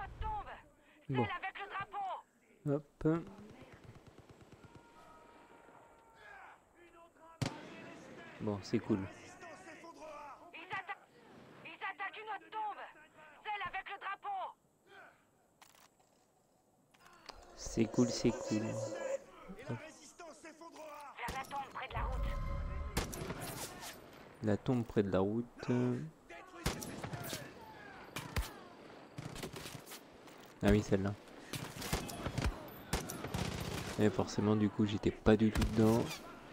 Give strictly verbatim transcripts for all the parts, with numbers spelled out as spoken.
notre tombe. Bon. Celle avec le drapeau. Hop. Bon, c'est cool. Ils attaquent. Ils attaquent une autre tombe. Celle avec le drapeau. C'est cool, c'est cool. Hop. Vers la tombe près de la route. La tombe près de la route. Ah oui, celle-là. Et forcément, du coup, j'étais pas du tout dedans.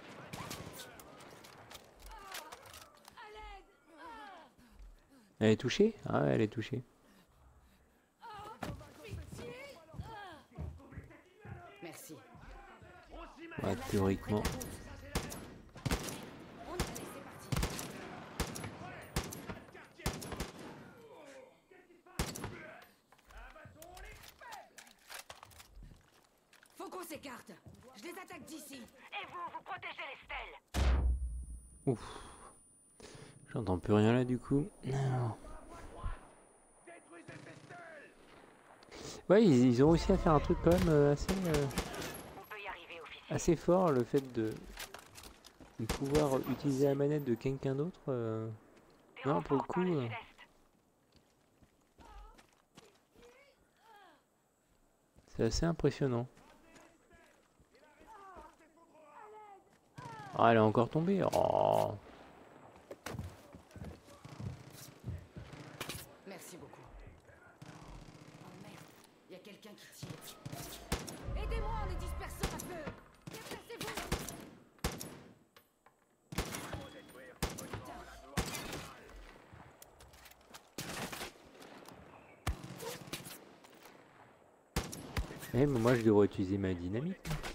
Elle est touchée? Ah, elle est touchée. Merci. Ouais, théoriquement. Faut qu'on s'écarte. Je les attaque d'ici. Et vous, vous protégez les stèles. Ouf. J'entends plus rien là, du coup. Non. Ouais, ils, ils ont réussi à faire un truc quand même euh, assez, euh, On peut y arriver, officier. assez fort, le fait de, de pouvoir utiliser la manette de quelqu'un d'autre. euh, Des Non, pour le renforts par coup, le euh, sud-est. c'est assez impressionnant. Ah, elle est encore tombée. Oh. Merci beaucoup. Oh merde, il y a quelqu'un qui tire. Aidez-moi en les dispersant un peu. Déplacez-vous. Eh, mais moi je devrais utiliser ma dynamite.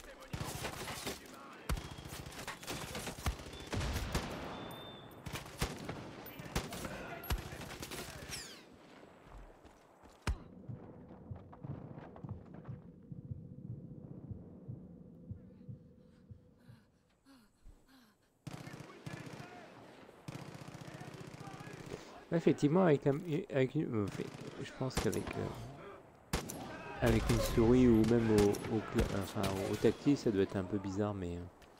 Effectivement, avec, un, avec une, euh, je pense qu'avec euh, avec une souris ou même au, au, enfin, au tactile, ça doit être un peu bizarre, mais.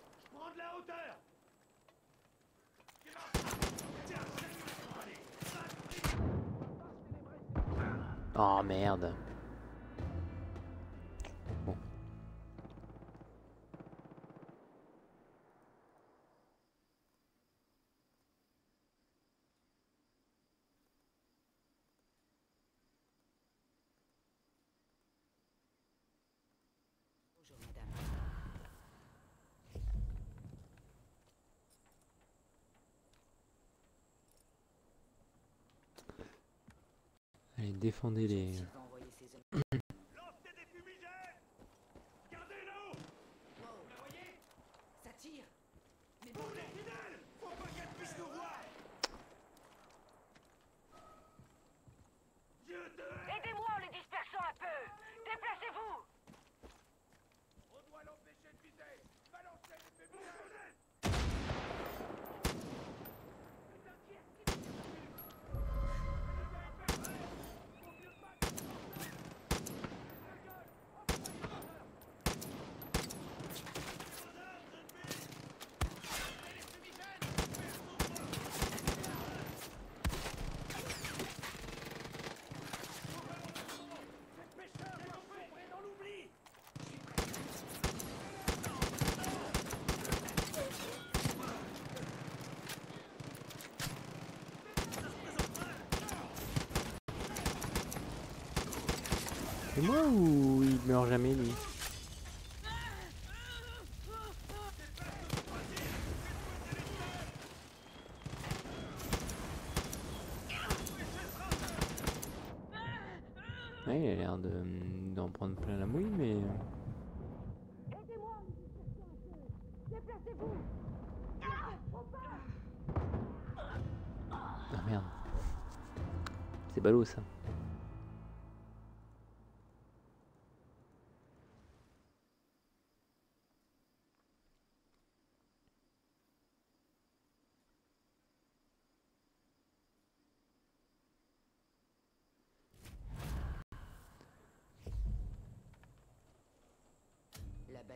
Oh merde. Bon. Bonjour madame. Allez, défendez les. S'il va envoyer ses hommes. Wow. Ça tire. Mais bordel. Aidez-moi en les dispersant un peu. Déplacez-vous. C'est moi ou il meurt jamais lui? Ouais, il a l'air de d'en prendre plein la mouille, mais. Aidez-moi en les dispersant un peu. Déplacez-vous. Ah merde. C'est ballot ça.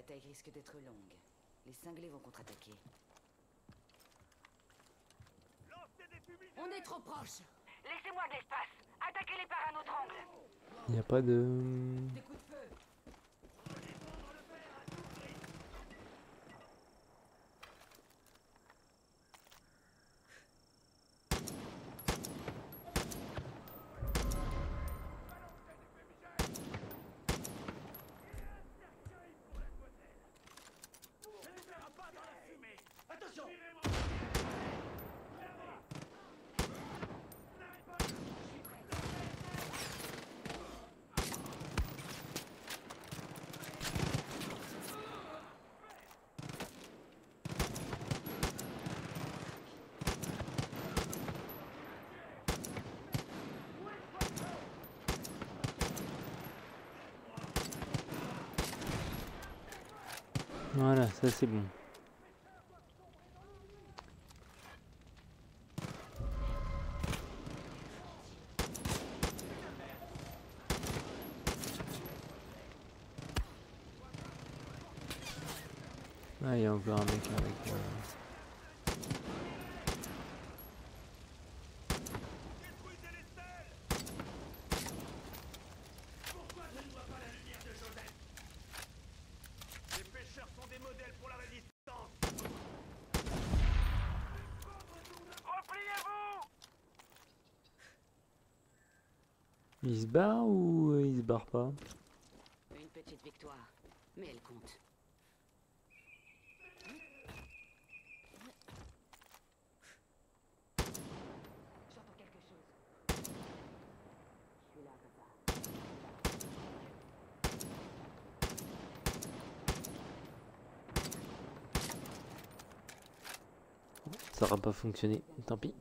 bataille risque d'être longue. Les cinglés vont contre-attaquer. On est trop proche. Laissez-moi de l'espace. Attaquez-les par un autre angle. Il n'y a pas de... Des coups de feu. Voilà, ça c'est bon. Ah, il y a encore un mec avec... Euh... Il se barre ou euh, il se barre pas? Une petite victoire, mais elle compte. J'entends quelque chose. Je suis là, papa. Ça n'aura pas fonctionné, tant pis.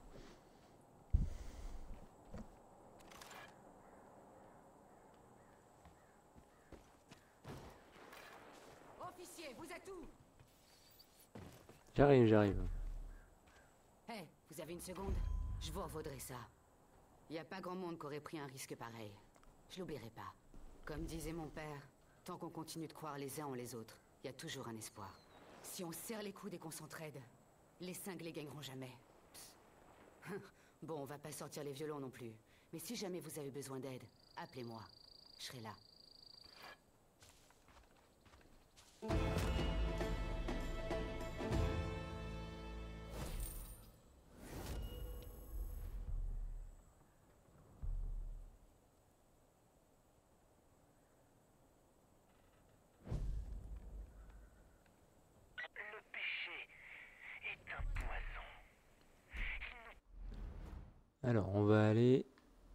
Officier, vous êtes où? J'arrive, j'arrive. Hé, hey, vous avez une seconde? Je vous revaudrai ça. Y a pas grand monde qui aurait pris un risque pareil. Je l'oublierai pas. Comme disait mon père, tant qu'on continue de croire les uns en les autres, y a toujours un espoir. Si on serre les coudes et qu'on s'entraide, les cinglés gagneront jamais. Psst. Bon, on va pas sortir les violons non plus. Mais si jamais vous avez besoin d'aide, appelez-moi. Je serai là. Le péché est un poison. Alors, on va aller...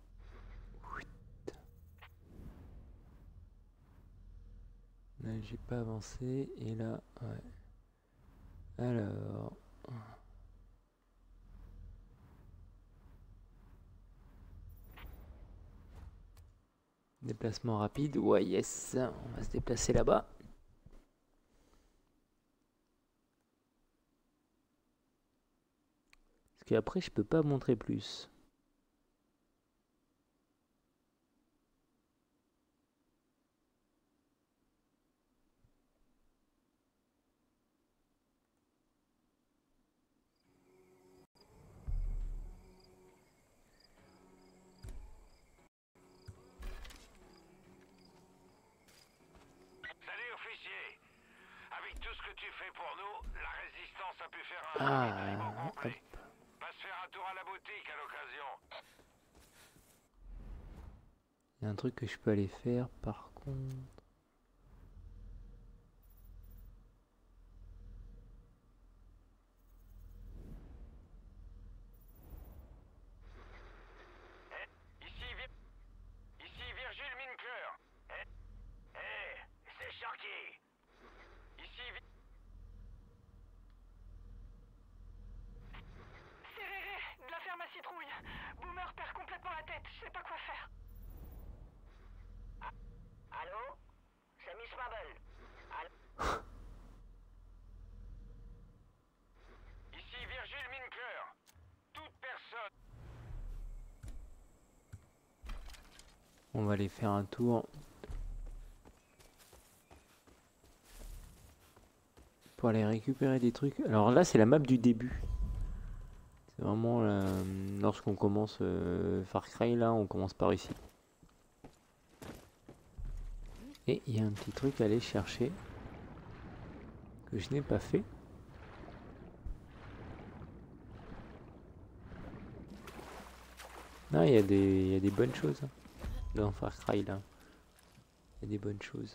Là, j'ai pas avancé. Et là, ouais. Alors... Déplacement rapide. Ouais, yes. On va se déplacer là-bas. Parce qu'après, je peux pas montrer plus. Salut officier. Avec tout ce que tu fais pour nous, la résistance a pu faire un Ah, ravitaillement hop. complet. Va se faire un tour à la boutique à l'occasion. Il y a un truc que je peux aller faire par contre. Eh, ici, Vir- ici Virgile Minkler. Eh, eh, c'est Sharky. Ici, Vi- C'est Réré, de la ferme à citrouille. Boomer perd complètement la tête. Je sais pas quoi faire. Allô? C'est Miss Marble. Allô? ici Virgile Minkler. Toute personne. On va aller faire un tour. pour aller récupérer des trucs. Alors là, c'est la map du début. C'est vraiment la- lorsqu'on commence euh, Far Cry, là, on commence par ici. Et il y a un petit truc à aller chercher que je n'ai pas fait. Non, il y a des, il y a des bonnes choses hein, dans Far Cry là. Il y a des bonnes choses.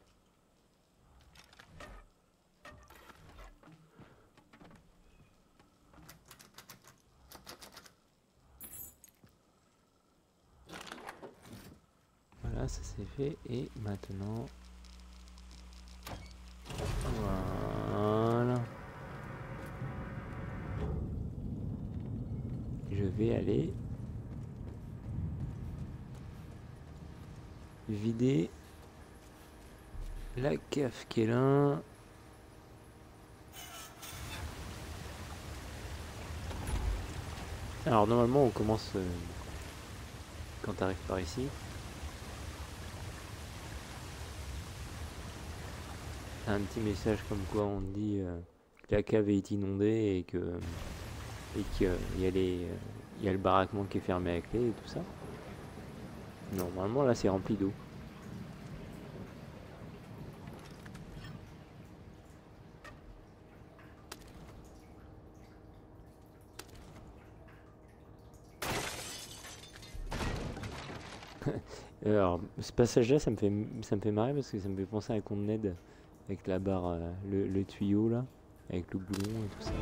Voilà, ça c'est fait. Et maintenant... Voilà. Je vais aller... vider... la cave qui est là. Alors normalement on commence euh, quand tu arrives par ici. Un petit message comme quoi on dit euh, que la cave est inondée et que et qu'il y a les euh, il y a le baraquement qui est fermé à clé et tout ça. Normalement là c'est rempli d'eau. Alors ce passage là ça me fait ça me fait marrer parce que ça me fait penser à un compte Ned avec la barre euh, le, le tuyau là avec le boulon et tout ça.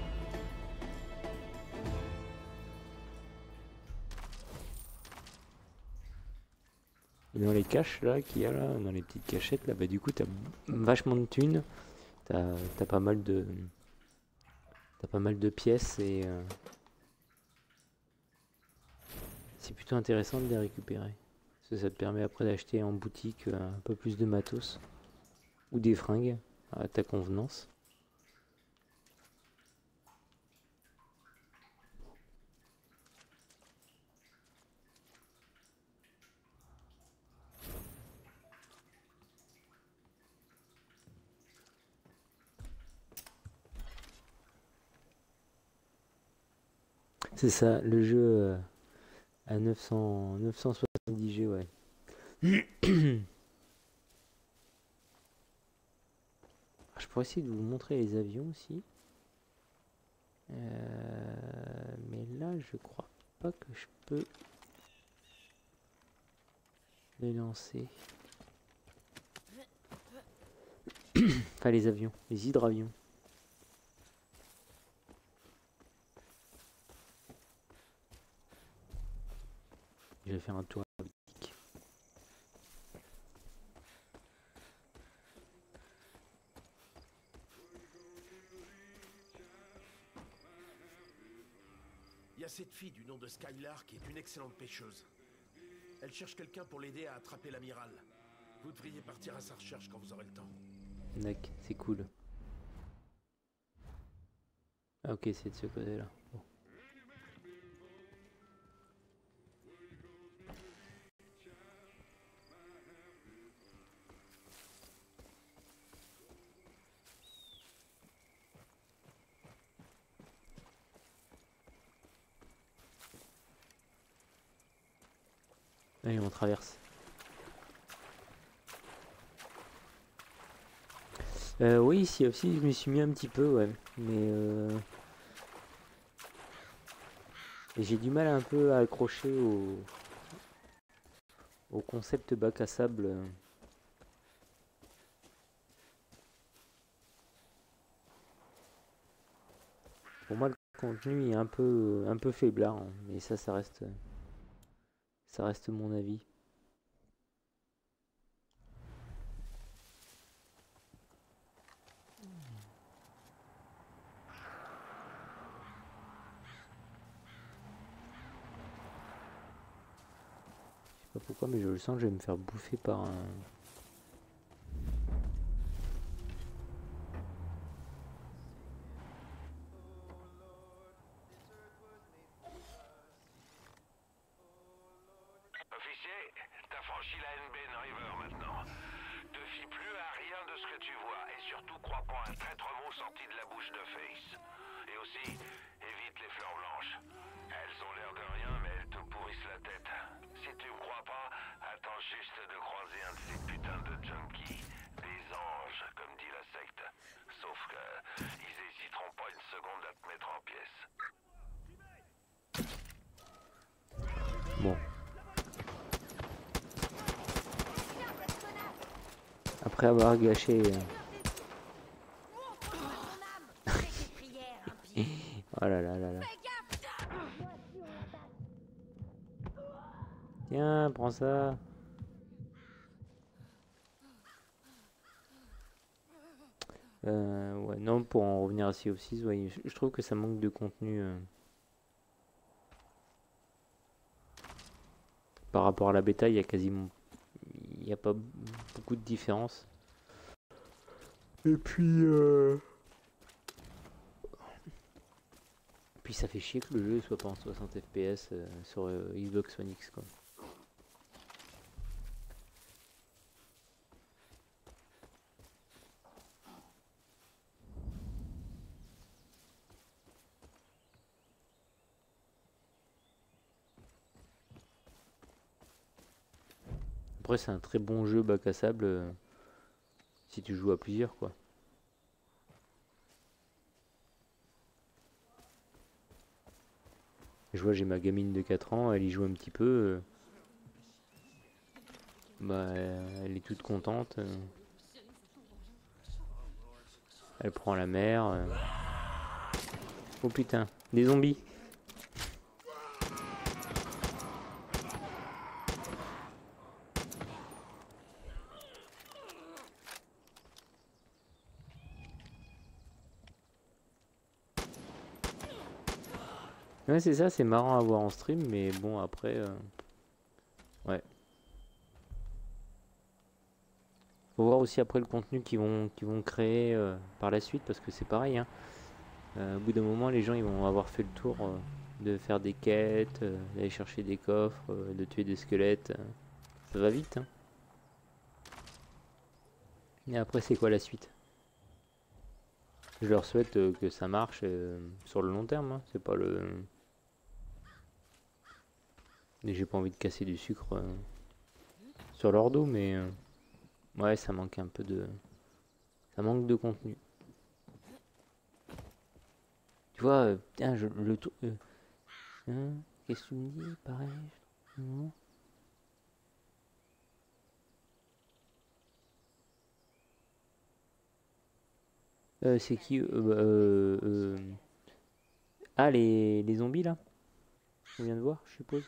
Et dans les caches là qu'il y a là, dans les petites cachettes là, bah du coup t'as vachement de thunes, t'as t'as pas mal de t'as pas mal de pièces et euh, c'est plutôt intéressant de les récupérer. Parce que ça te permet après d'acheter en boutique euh, un peu plus de matos ou des fringues à ta convenance. C'est ça, le jeu euh, à neuf cents, neuf cent soixante-dix G, ouais. Je pourrais essayer de vous montrer les avions aussi. Euh, mais là, je crois pas que je peux les lancer. Enfin, les avions, les hydravions. Je vais faire un tour à la boutique. Il y a cette fille du nom de Skylar qui est une excellente pêcheuse. Elle cherche quelqu'un pour l'aider à attraper l'amiral. Vous devriez partir à sa recherche quand vous aurez le temps. D'accord, c'est cool. Ah, ok, c'est de ce côté-là. Bon. Allez, on traverse. Euh, oui, ici aussi, je me suis mis un petit peu, ouais. Mais euh... j'ai du mal un peu à accrocher au, au concept bac à sable. Pour moi, le contenu est un peu, un peu faiblard, hein. Mais ça, ça reste, ça reste mon avis. Je sais pas pourquoi, mais je le sens que je vais me faire bouffer par un... Officier, t'as franchi la N B N River maintenant. Deux fie plus à rien de ce que tu vois et surtout crois pas à un traître mot sorti de la bouche de Face. Et aussi, évite les fleurs blanches. Elles ont l'air de rien, mais elles te pourrissent la tête. Si tu me crois pas, attends juste de croiser un de ces putains de junkies. Des anges, comme dit la secte. Sauf que, ils hésiteront pas une seconde à te mettre en pièces. Bon. Après avoir gâché... euh, oh là là là là. Tiens, prends ça. Euh, ouais, non, pour en revenir à Sea of Thieves, ouais, je, je trouve que ça manque de contenu euh, par rapport à la bêta. Il y a quasiment, il n'y a pas beaucoup de différence. Et puis, euh... puis ça fait chier que le jeu soit pas en soixante F P S euh, sur euh, Xbox One X, quoi. Après, c'est un très bon jeu bac à sable euh, si tu joues à plusieurs, quoi. Je vois, j'ai ma gamine de quatre ans, elle y joue un petit peu. Euh, bah, elle est toute contente. Euh, elle prend la mer. Euh. Oh putain, des zombies. Ouais, c'est ça, c'est marrant à voir en stream, mais bon, après... Euh... Ouais. Faut voir aussi après le contenu qu'ils vont, qu'ils vont créer euh, par la suite, parce que c'est pareil, hein. Euh, au bout d'un moment, les gens ils vont avoir fait le tour euh, de faire des quêtes, euh, d'aller chercher des coffres, euh, de tuer des squelettes. Euh, ça va vite, hein. Et après, c'est quoi la suite? Je leur souhaite euh, que ça marche euh, sur le long terme, hein. C'est pas le... Et j'ai pas envie de casser du sucre euh, sur leur dos, mais... Euh, ouais, ça manque un peu de... Ça manque de contenu. Tu vois, euh, putain, je, le... Euh, hein, qu'est-ce que tu me dis? Pareil. Non. Euh, c'est qui euh, euh, euh... Ah, les, les zombies, là? On vient de voir, je suppose.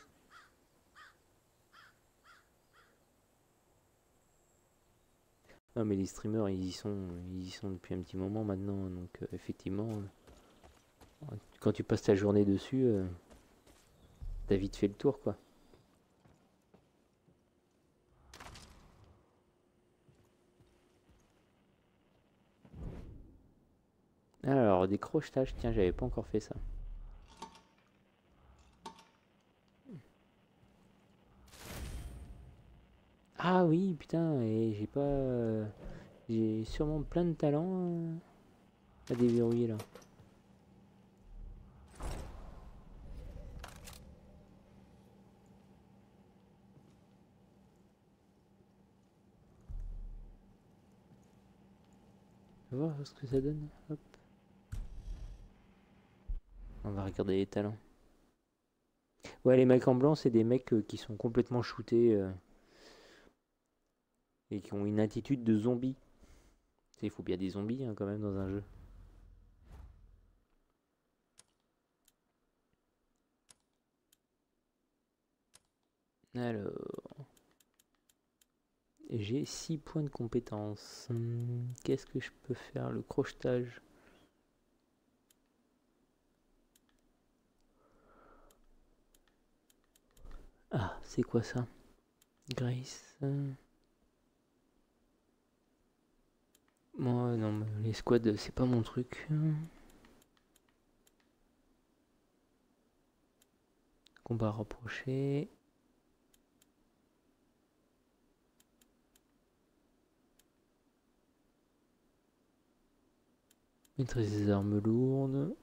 Non, mais les streamers, ils y sont, ils y sont depuis un petit moment maintenant, donc euh, effectivement, euh, quand tu passes ta journée dessus, euh, t'as vite fait le tour, quoi. Alors, des crochetages, tiens, j'avais pas encore fait ça. Ah oui, putain, et j'ai pas... euh, j'ai sûrement plein de talents euh, à déverrouiller, là. On va voir ce que ça donne. Hop. On va regarder les talents. Ouais, les mecs en blanc, c'est des mecs euh, qui sont complètement shootés euh, et qui ont une attitude de zombie. Tu sais, il faut bien des zombies hein, quand même dans un jeu. Alors, j'ai six points de compétence. Hum, Qu'est-ce que je peux faire? Le crochetage. Ah, c'est quoi ça? Grace. euh. Moi, non, mais les squads, c'est pas mon truc. Combat rapproché. Maîtriser des armes lourdes.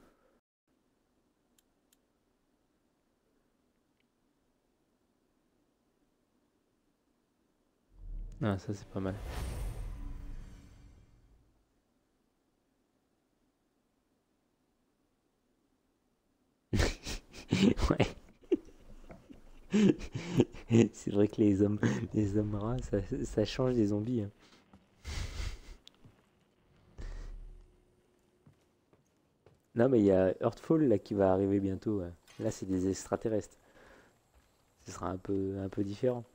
Ah, ça c'est pas mal. Ouais. C'est vrai que les hommes, les hommes rats, ça, ça change des zombies. Hein. Non, mais il y a Earthfall là qui va arriver bientôt. Ouais. Là, c'est des extraterrestres. Ce sera un peu, un peu différent.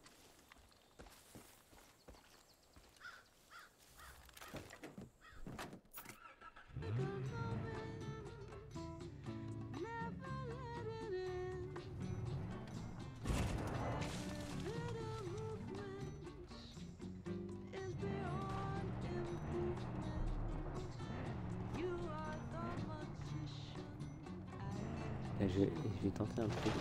Là, je, je vais tenter un truc.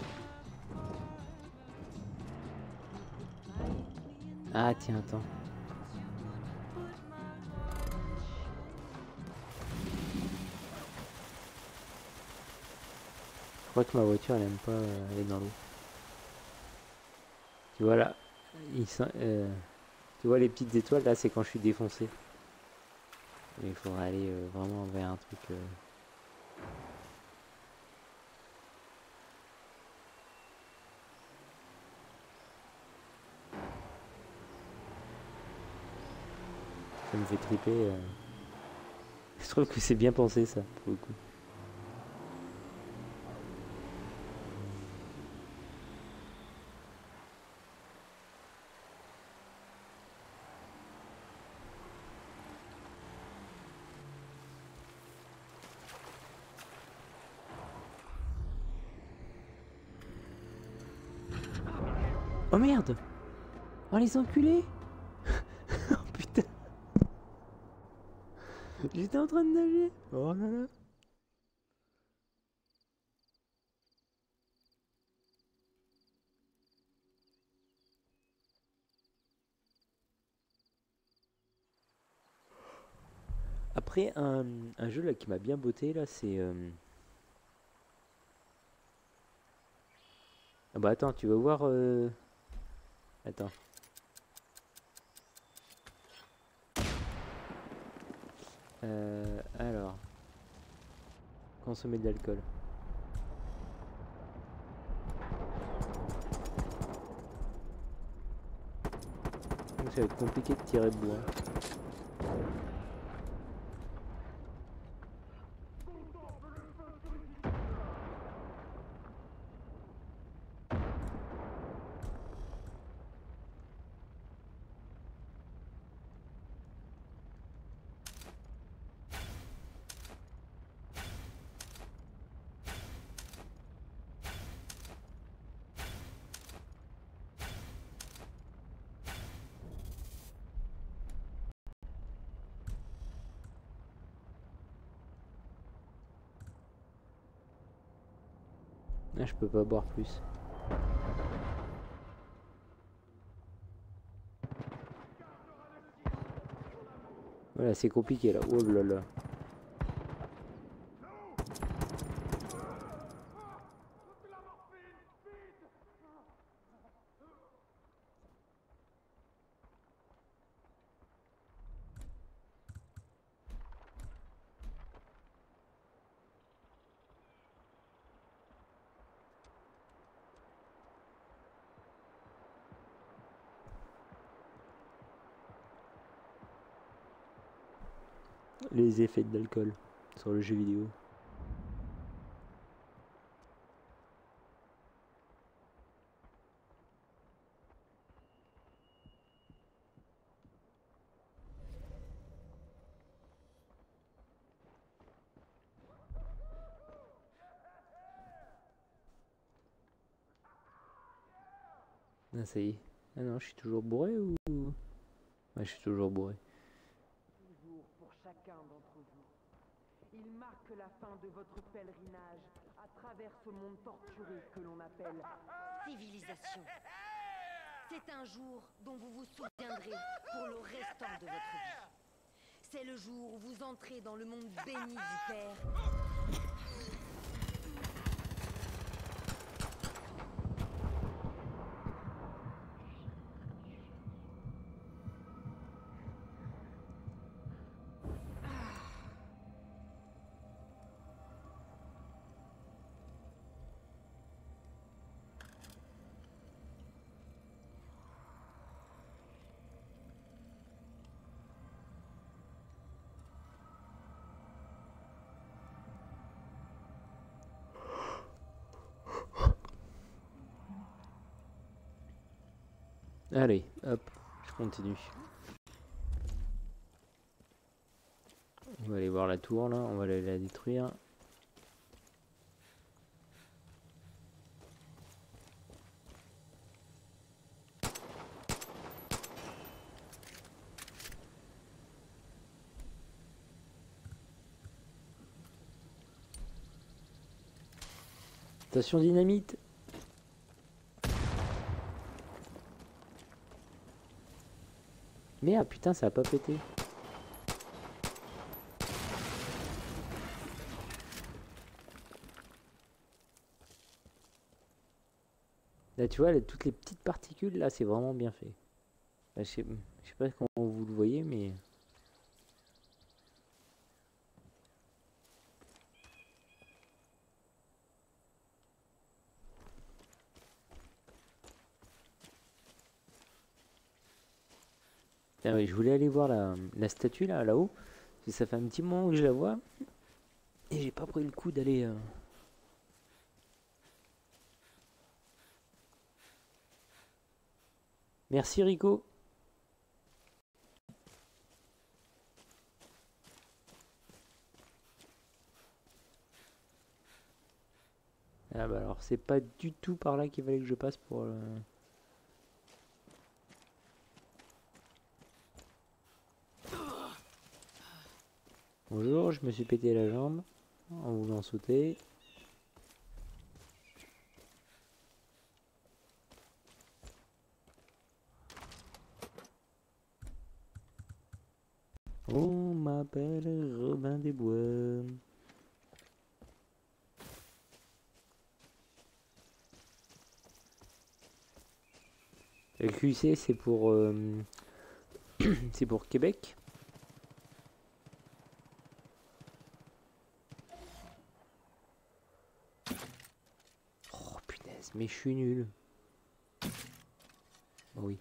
Ah tiens, attends. Je crois que ma voiture elle aime pas euh, aller dans l'eau. Tu vois là, il sent- euh, tu vois les petites étoiles là, c'est quand je suis défoncé. Mais il faudra aller euh, vraiment vers un truc. euh, Ça me fait triper. euh. Je trouve que c'est bien pensé ça, pour le coup. Oh merde! Oh les enculés! Oh putain! J'étais en train de nager! Oh là là! Après, un, un jeu là qui m'a bien botté là, c'est. euh, Ah bah attends, tu vas voir. euh, Attends. Euh, alors. Consommer de l'alcool. Donc, ça va être compliqué de tirer bois. Ah, je peux pas boire plus. Voilà, c'est compliqué là. Oh là là. Les effets de l'alcool sur le jeu vidéo. Ah, ça y est. Ah non, je suis toujours bourré ou. Ouais, je suis toujours bourré. Jour pour chacun d'entre vous. Il marque la fin de votre pèlerinage à travers ce monde torturé que l'on appelle Civilisation. C'est un jour dont vous vous souviendrez pour le restant de votre vie. C'est le jour où vous entrez dans le monde béni du Père. Allez, hop, je continue. On va aller voir la tour là, on va aller la détruire. Station dynamite. Merde, putain, ça a pas pété. Là, tu vois, les- toutes les petites particules, là, c'est vraiment bien fait. Là, je sais, je sais pas comment vous le voyez, mais... Ah oui, je voulais aller voir la, la statue, là, là-haut. Parce que ça fait un petit moment que je la vois. Et j'ai pas pris le coup d'aller... euh, Merci Rico. Ah bah alors c'est pas du tout par là qu'il fallait que je passe pour... euh, Bonjour, je me suis pété la jambe en voulant sauter. On m'appelle Robin des Bois. Le Q C c'est pour euh, c'est pour Québec. Oh punaise, mais je suis nul. Oh oui.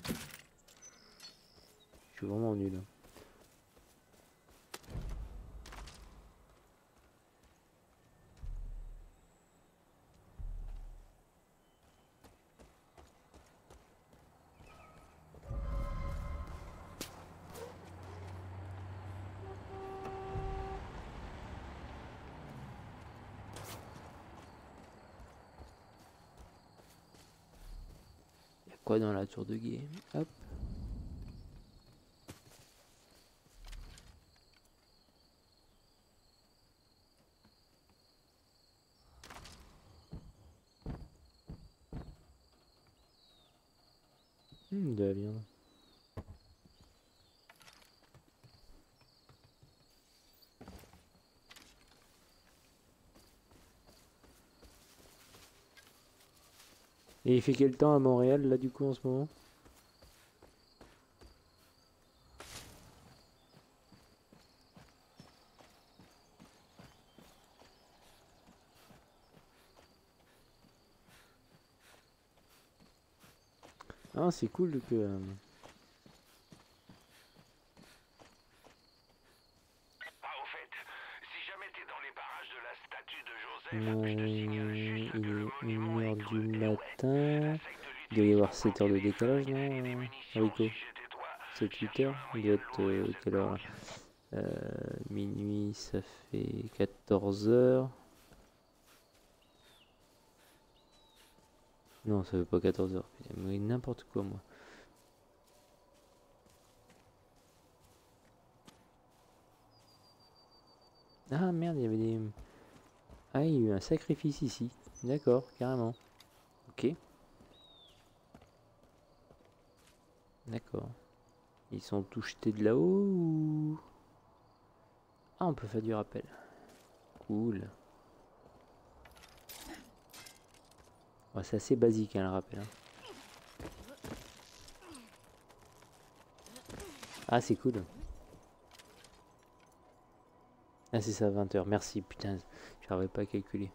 Je suis vraiment nul. Quoi dans la tour de guet? Hop. Hmm, de la viande. Et il fait quel temps à Montréal là du coup en ce moment? Ah c'est cool que... euh, Ah, au fait, si jamais t'es dans les parages de la statue de Joseph, je te signale juste il que le est monument une est heure crevé. du Ouais. matin. Essaye de Il doit y l'utiliser avoir pour sept heures de planquer des décalage, flingues et des non, munitions. Rico? Si j'étais toi, sept huit cherche heures? un Il moyen doit de être l'ouvrir euh, cette quelle heure là? planque. Euh, Minuit, ça fait quatorze heures. Non, ça fait pas quatorze heures. Putain, mais n'importe quoi moi. Ah merde, il y avait des... Ah, il y a eu un sacrifice ici. D'accord, carrément. Ok. D'accord. Ils sont tous jetés de là-haut ou... Ah, on peut faire du rappel. Cool. Ouais, c'est assez basique hein, le rappel. Hein. Ah, c'est cool. Ah, c'est ça, vingt heures. Merci, putain, j'arrivais pas à calculer.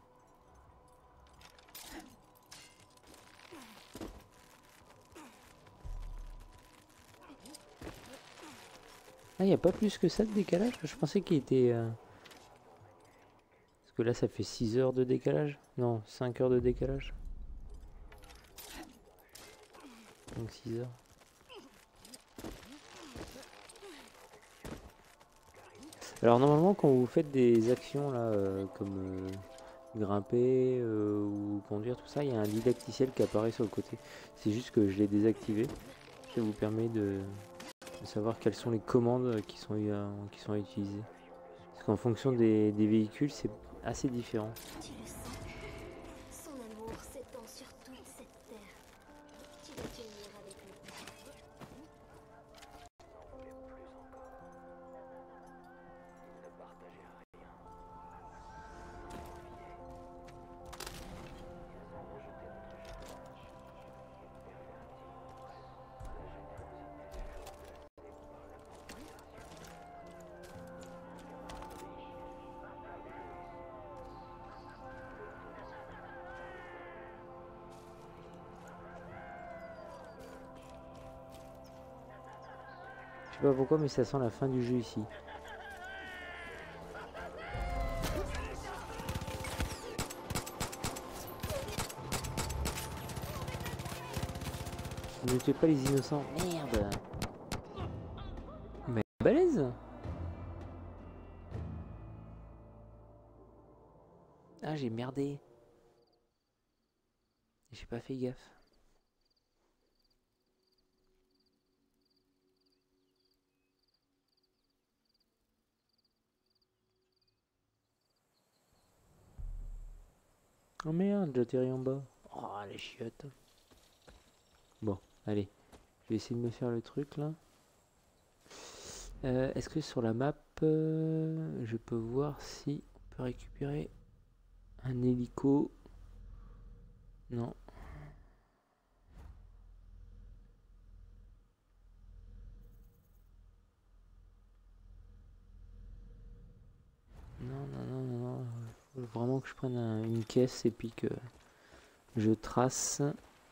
Ah, il n'y a pas plus que ça de décalage? Je pensais qu'il était... Euh... Parce que là, ça fait six heures de décalage. Non, cinq heures de décalage. Donc six heures. Alors normalement quand vous faites des actions là euh, comme euh, grimper euh, ou conduire tout ça, il y a un didacticiel qui apparaît sur le côté. C'est juste que je l'ai désactivé. Ça vous permet de, de savoir quelles sont les commandes qui sont, euh, qui sont utilisées. Parce qu'en fonction des, des véhicules c'est assez différent. Tu le sens. Son amour s'étend sur toute cette terre. Tu vas t'unir avec lui. Je sais pas pourquoi mais ça sent la fin du jeu ici. Ne tuez pas les innocents. Merde. Mais balèze. Ah j'ai merdé. J'ai pas fait gaffe. Oh merde, j'atterris en bas. Oh les chiottes. Bon, allez. Je vais essayer de me faire le truc là. Euh, Est-ce que sur la map, euh, je peux voir si on peut récupérer un hélico? Non. Non, non, non, non, non. Il faut vraiment que je prenne un, une caisse et puis que je trace.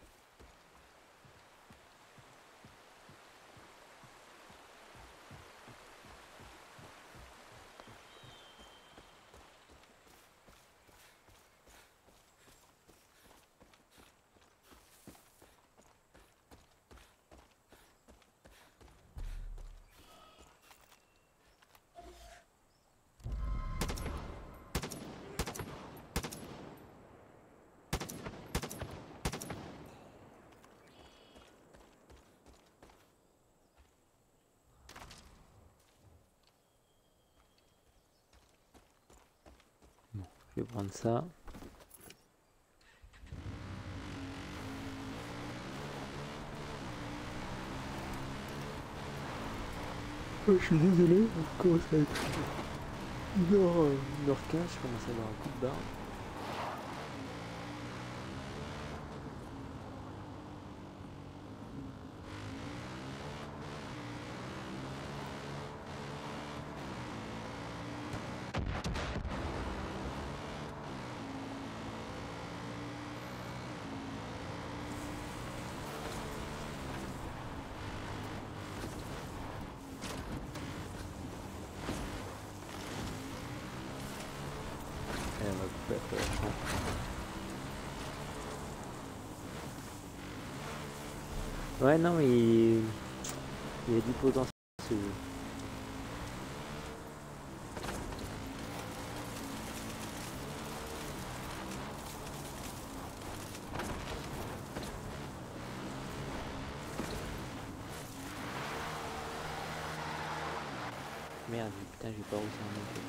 Je vais prendre ça. Oh, je suis désolé, on commence à être une heure quinze, je commence à avoir un coup de barre. Ouais, non, mais il, il y a du potentiel ce jeu. Merde, putain, j'ai pas réussi à monter.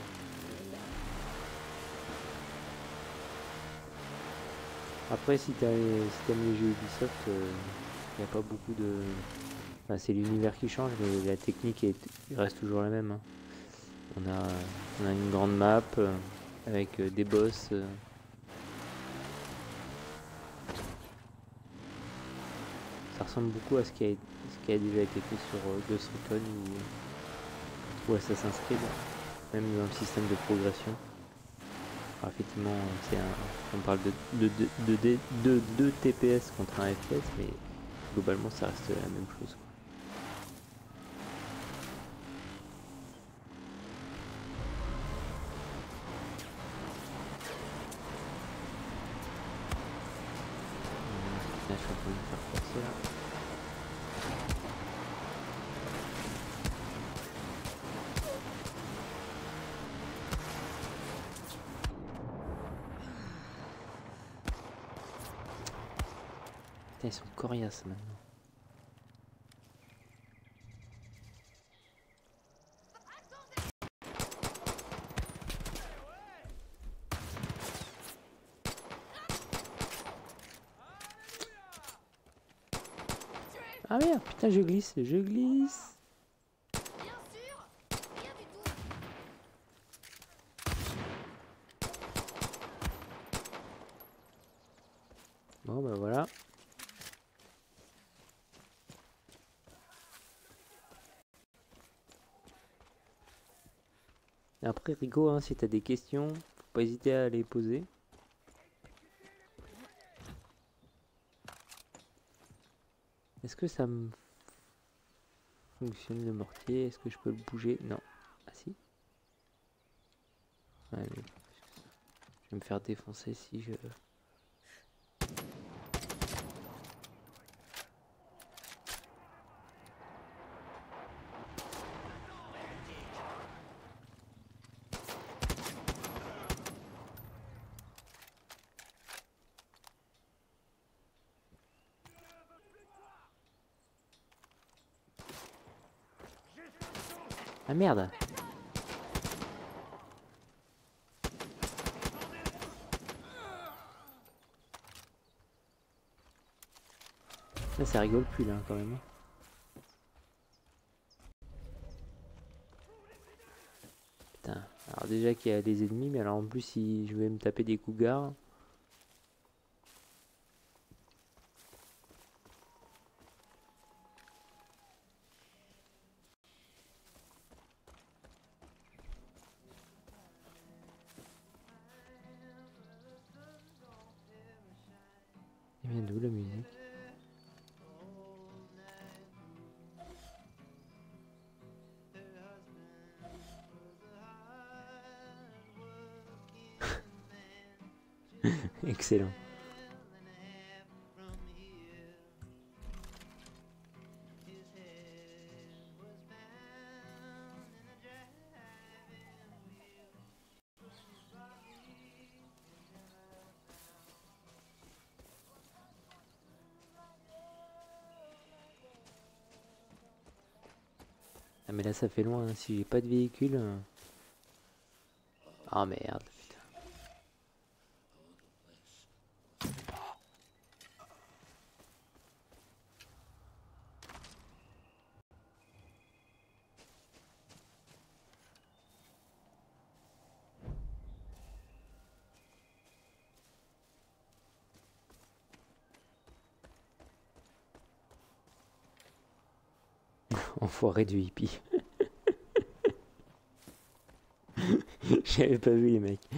Après, si t'aimes si t'aimes les jeux Ubisoft, il euh, n'y a pas beaucoup de... Enfin, c'est l'univers qui change, mais la technique est... reste toujours la même. Hein. On a, on a une grande map euh, avec euh, des boss. Euh. Ça ressemble beaucoup à ce qui a, ce qui a déjà été fait sur euh, Ghost Recon ou, ou Assassin's Creed, même dans le système de progression. Alors effectivement, c'est un, on parle de deux de, de, de, de T P S contre un F P S, mais globalement ça reste la même chose. Là, je suis en train de me faire forcer là. Putain, ils sont coriaces maintenant. Ah merde, putain, je glisse, je glisse. Bon bah voilà. Après Rico, hein, si t'as des questions, faut pas hésiter à les poser. Est-ce que ça me fonctionne le mortier? Est-ce que je peux le bouger? Non. Ah si. Ouais, mais... je vais me faire défoncer si je... Ah merde! Là ça rigole plus là quand même. Putain, alors déjà qu'il y a des ennemis, mais alors en plus si je vais me taper des cougars. Il vient d'où la musique? Excellent. Ah mais là ça fait loin, hein. Si j'ai pas de véhicule... euh... Ah merde, putain. Enfoiré du hippie. J'avais pas vu les mecs.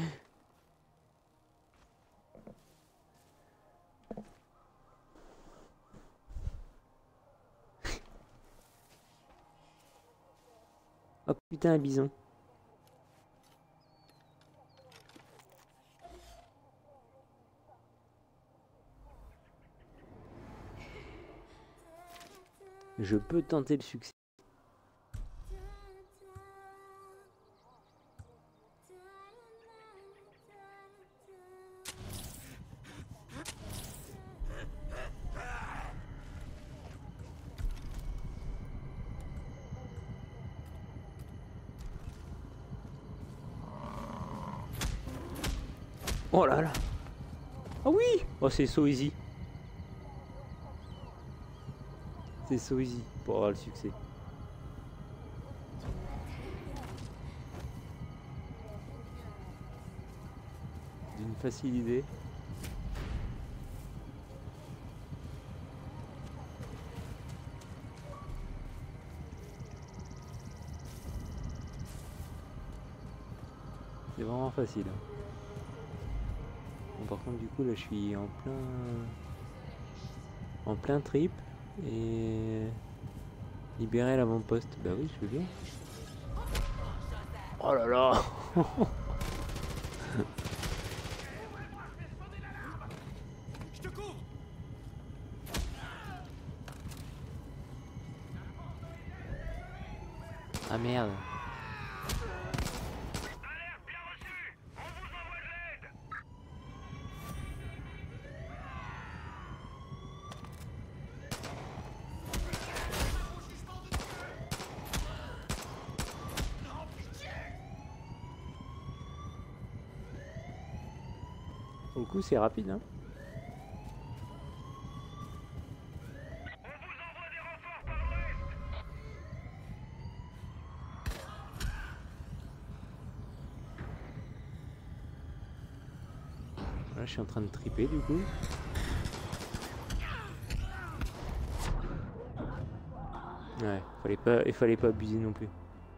Oh putain, un bison. Je peux tenter le succès. Oh là là. Ah oui. Oh c'est so easy. C'est so easy pour avoir le succès. d'une facilité. C'est vraiment facile. Bon, par contre du coup là je suis en plein en plein trip et libérer l'avant-poste. Bah oui, je veux bien. Oh là là. Ah merde. Pour le coup, c'est rapide, hein. Là, je suis en train de triper, du coup. Ouais, fallait pas, il fallait pas abuser non plus.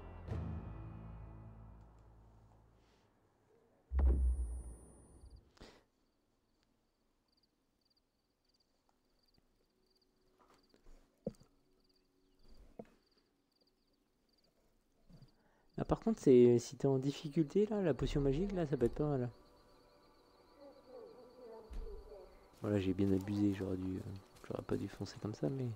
Ah, par contre, c'est si t'es en difficulté là, la potion magique là, ça peut être pas mal. Voilà, j'ai bien abusé, j'aurais dû, euh, j'aurais pas dû foncer comme ça, mais.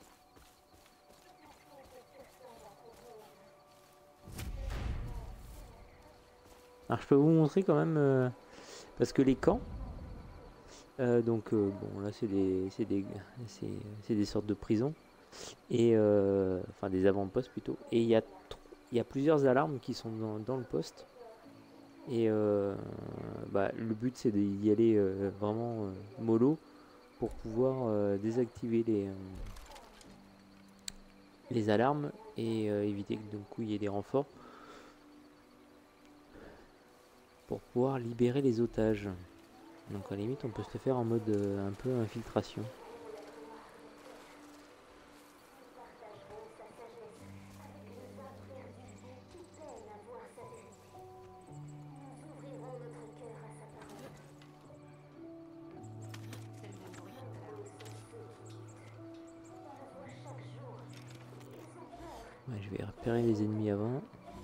Alors je peux vous montrer quand même, euh, parce que les camps, euh, donc euh, bon là c'est des, c'est des, c'est, c'est des sortes de prisons et euh, enfin des avant-postes plutôt. Et il y a il y a plusieurs alarmes qui sont dans, dans le poste. Et euh, bah, le but c'est d'y aller euh, vraiment euh, mollo pour pouvoir euh, désactiver les, euh, les alarmes et euh, éviter que d'un coup il y ait des renforts pour pouvoir libérer les otages. Donc à la limite on peut se le faire en mode euh, un peu infiltration. Ouais, je vais repérer les ennemis avant.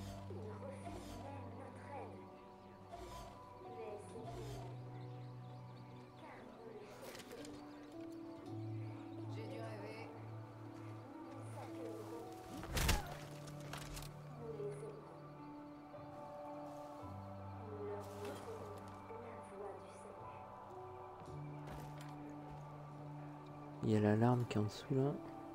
Il y a l'alarme qui est en dessous là.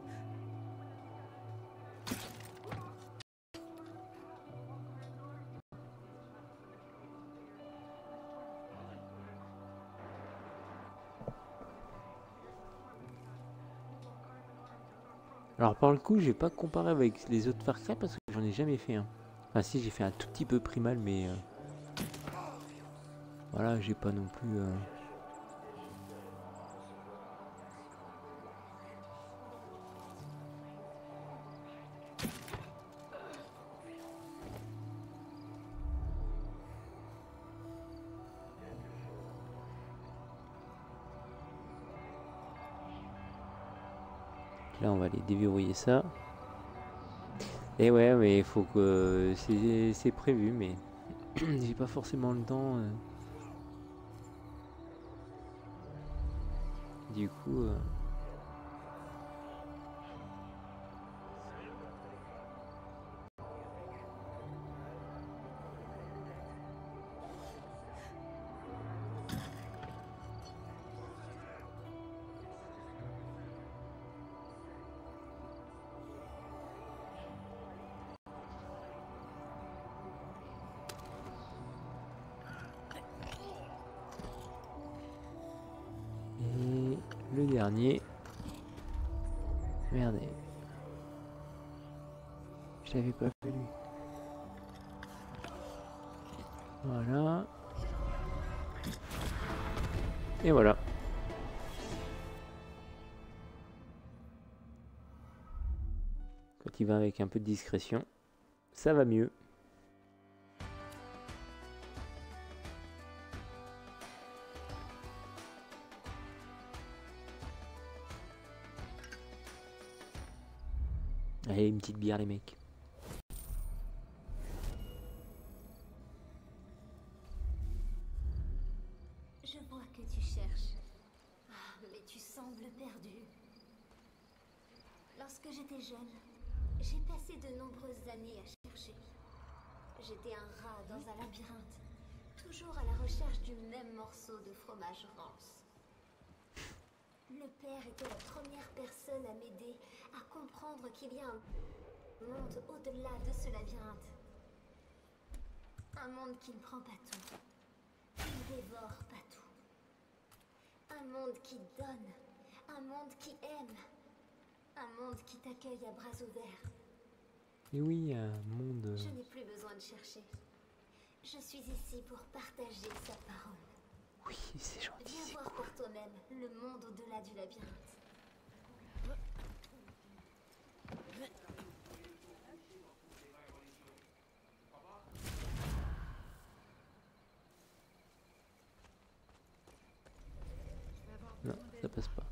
Alors par le coup, j'ai pas comparé avec les autres Far Cry parce que j'en ai jamais fait un. Enfin si, j'ai fait un tout petit peu primal, mais euh, voilà, j'ai pas non plus. Euh... Là, on va aller déverrouiller ça. Et ouais, mais il faut que c'est c'est prévu, mais j'ai pas forcément le temps. Euh... Du coup. Euh... Le dernier. Merde. Je l'avais pas fait lui. Voilà. Et voilà. Quand il va avec un peu de discrétion, ça va mieux. Allez, une petite bière les mecs. Je vois que tu cherches. Ah, mais tu sembles perdu. Lorsque j'étais jeune, j'ai passé de nombreuses années à chercher. J'étais un rat dans un labyrinthe, toujours à la recherche du même morceau de fromage rance. Le père était la première personne à m'aider à comprendre qu'il y a un monde au-delà de ce labyrinthe. Un monde qui ne prend pas tout, qui ne dévore pas tout. Un monde qui donne, un monde qui aime, un monde qui t'accueille à bras ouverts. Et oui, un monde... Je n'ai plus besoin de chercher. Je suis ici pour partager sa parole. Oui, c'est gentil. Viens voir par toi-même le monde au-delà du labyrinthe. Non, ça passe pas.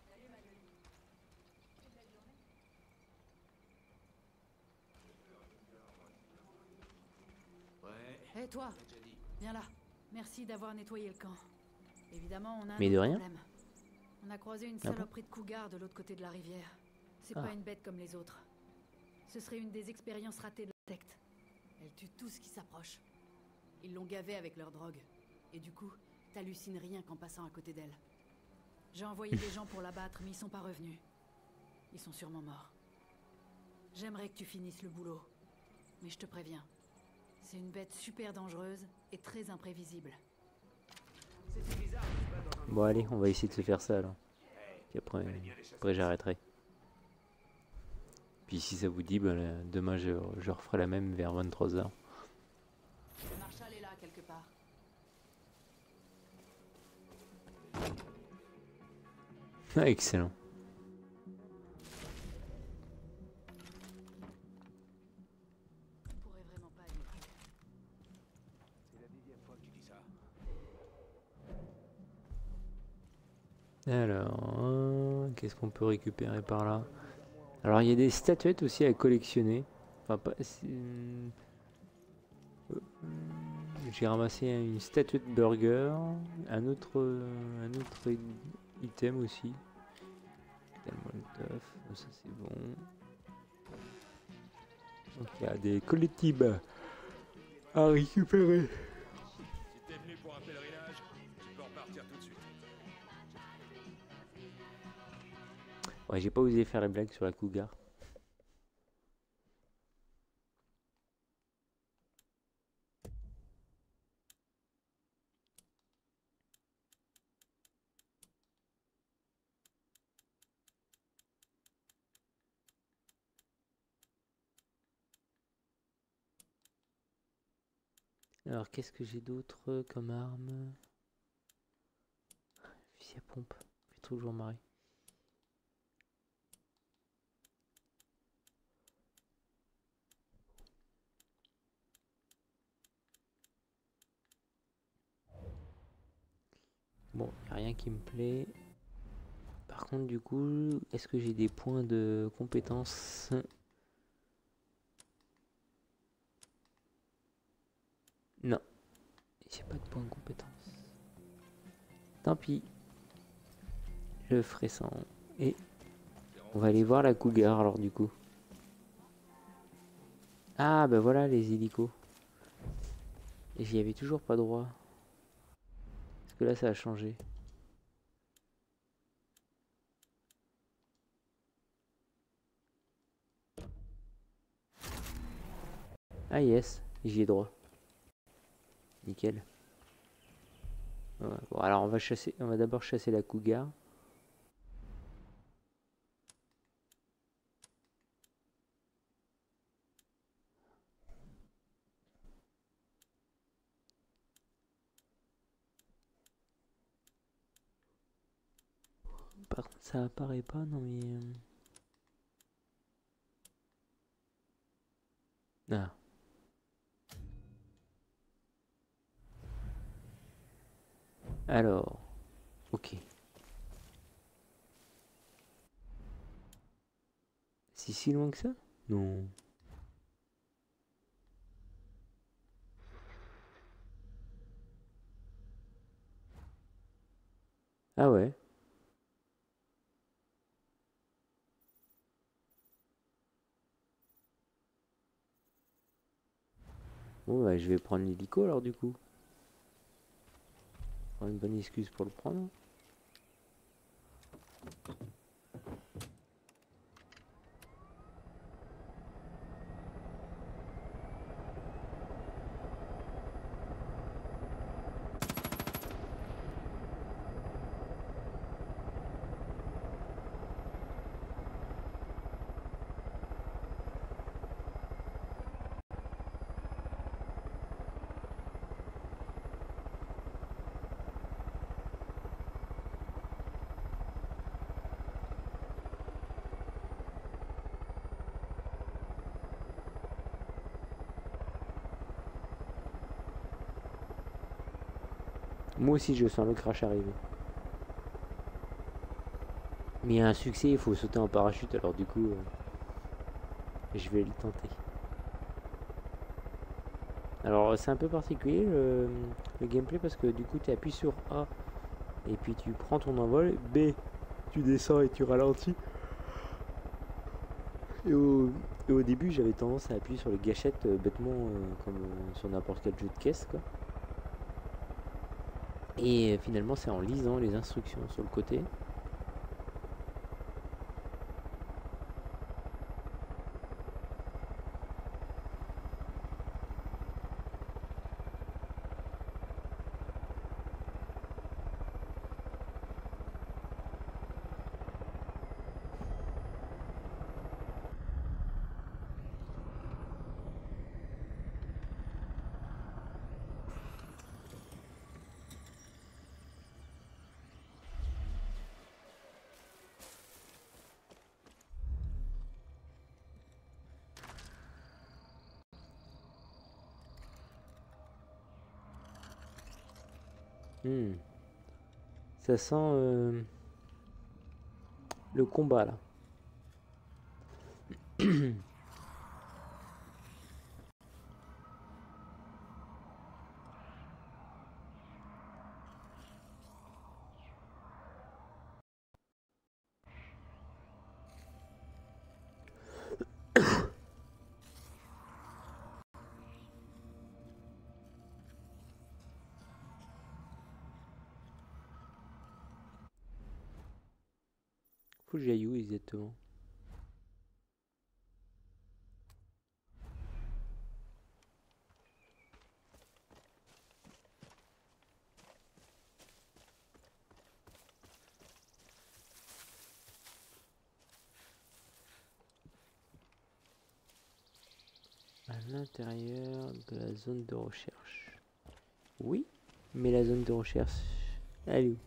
Hé toi, viens là. Merci d'avoir nettoyé le camp. Évidemment, on a un Mais de autre rien. problème. On a croisé une Ah bon saloperie de cougar de l'autre côté de la rivière. C'est Ah. pas une bête comme les autres. Ce serait une des expériences ratées de l'architecte. Elle tue tout ce qui s'approche. Ils l'ont gavée avec leur drogue. Et du coup, t'hallucines rien qu'en passant à côté d'elle. J'ai envoyé des gens pour la battre, mais ils sont pas revenus. Ils sont sûrement morts. J'aimerais que tu finisses le boulot. Mais je te préviens. C'est une bête super dangereuse et très imprévisible. Bon allez, on va essayer de se faire ça alors. Puis après, après j'arrêterai. Puis si ça vous dit, bah, là, demain je, je referai la même vers vingt-trois heures. Le Marshal est là quelque part. Ah, excellent. On pourrait vraiment pas aller plus. C'est la dixième fois que tu dis ça. Alors, euh, qu'est-ce qu'on peut récupérer par là? Alors il y a des statuettes aussi à collectionner. Enfin, pas... c'est- euh, J'ai ramassé une statuette burger, un autre, euh, un autre i- item aussi. Cocktail Molotov, ça c'est bon. Donc il y a des collectibles à récupérer. Si t'es venu pour un pèlerinage, tu peux repartir tout de suite. Ouais, j'ai pas osé faire la blague sur la cougar. Alors, qu'est-ce que j'ai d'autre comme arme? Fusil à pompe, fait toujours marrer. Bon, y a rien qui me plaît. Par contre, du coup, est-ce que j'ai des points de compétence? Non, j'ai pas de points de compétence. Tant pis. Je ferai sans. Et on va aller voir la cougar alors du coup. Ah bah voilà les hélicos. Et j'y avais toujours pas droit. Parce que là ça a changé. Ah yes, j'y ai droit. Nickel. Ouais, bon alors on va chasser, on va d'abord chasser la cougar. Par contre, ça apparaît pas, non mais... euh, Ah. Alors, ok. C'est si loin que ça? Non. Ah ouais. Bon bah je vais prendre l'hélico alors du coup. Prendre une bonne excuse pour le prendre. Moi aussi je sens le crash arriver. Mais il y a un succès, il faut sauter en parachute, alors du coup, euh, je vais le tenter. Alors c'est un peu particulier le, le gameplay parce que du coup tu appuies sur A et puis tu prends ton envol, B tu descends et tu ralentis. Et au, et au début j'avais tendance à appuyer sur les gâchettes euh, bêtement euh, comme euh, sur n'importe quel jeu de caisse quoi. Et euh, finalement c'est en lisant les instructions sur le côté. Hmm. Ça sent euh, le combat là. Faut que j'aille où exactement? À l'intérieur de la zone de recherche. Oui, mais la zone de recherche, elle est où?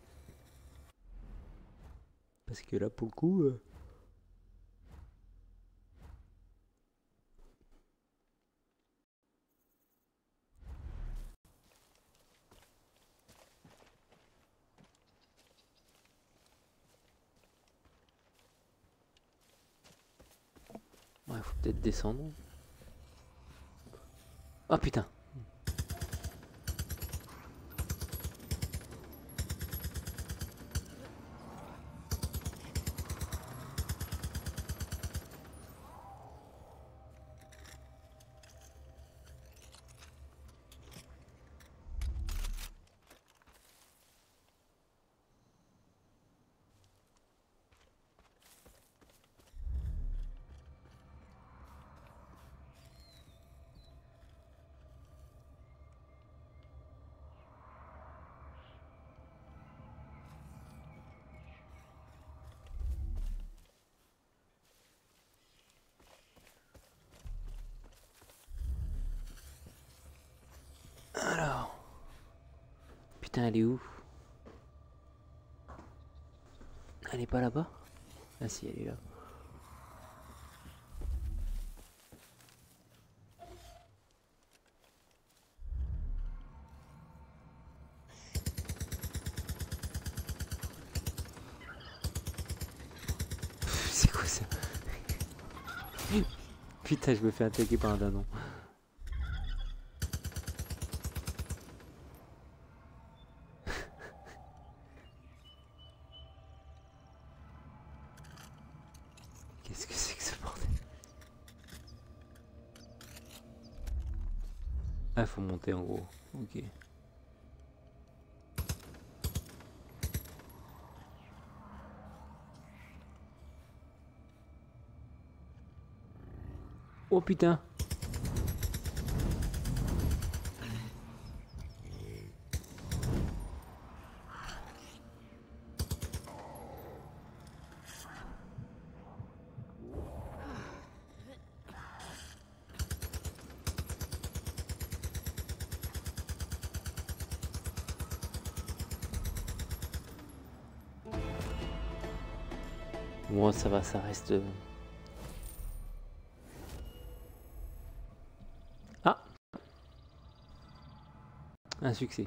Parce que là, pour le coup... Euh... Ouais, faut peut-être descendre. Oh putain! Alors... Putain, elle est où? Elle est pas là-bas? Ah si, elle est là. C'est quoi ça? Putain, je me fais attaquer par un dindon. Qu'est-ce que c'est que ce bordel? Ah, faut monter en gros. Ok. Oh putain! Bon, ça va, ça reste... Ah! Un succès.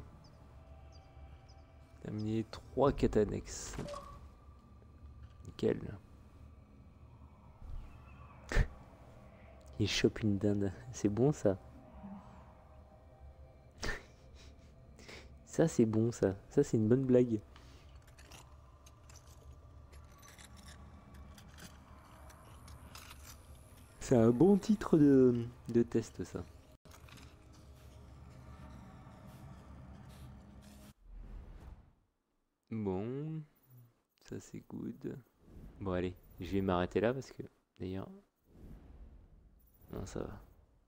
Terminé trois quêtes annexes. Nickel. Il chope une dinde. C'est bon ça. Ça c'est bon ça. Ça c'est une bonne blague. C'est un bon titre de, de test ça. Bon, ça c'est good. Bon allez, je vais m'arrêter là parce que d'ailleurs... Non ça va.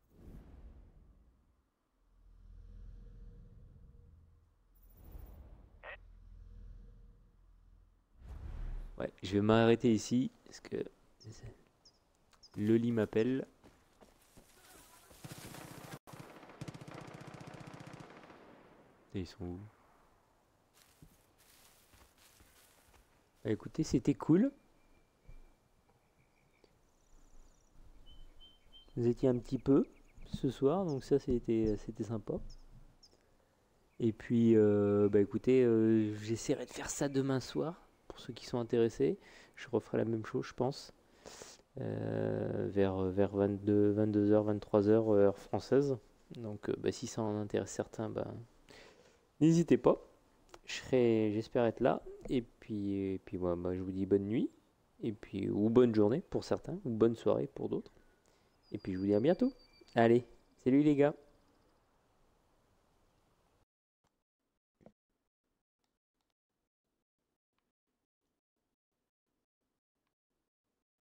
Ouais, je vais m'arrêter ici parce que le lit m'appelle. Et ils sont où? Bah, écoutez, c'était cool. Vous étiez un petit peu ce soir, donc ça c'était c'était sympa. Et puis, euh, bah écoutez, euh, j'essaierai de faire ça demain soir. Pour ceux qui sont intéressés, je referai la même chose, je pense. Euh, vers, vers vingt-deux, vingt-deux heures, vingt-trois heures, heure française. Donc, euh, bah, si ça en intéresse certains, bah, n'hésitez pas. Je serai, j'espère être là. Et puis, et puis ouais, bah, je vous dis bonne nuit. Et puis, ou bonne journée pour certains, ou bonne soirée pour d'autres. Et puis, je vous dis à bientôt. Allez, salut les gars.